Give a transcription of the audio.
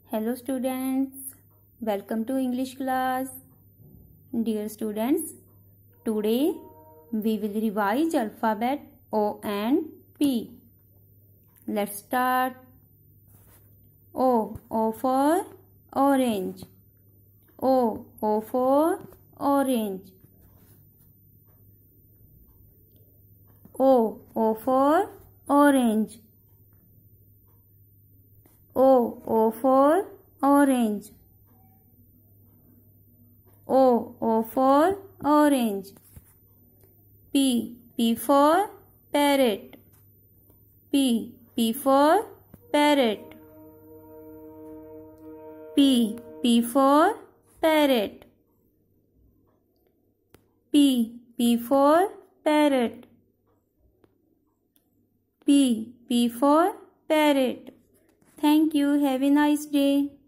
Hello students, welcome to English class. Dear students, today we will revise alphabet O and P. Let's start. O for orange. O for orange. O for orange. O for orange. O for orange. P for parrot. P for parrot. P for parrot. P for parrot. P for parrot. Thank you. Have a nice day.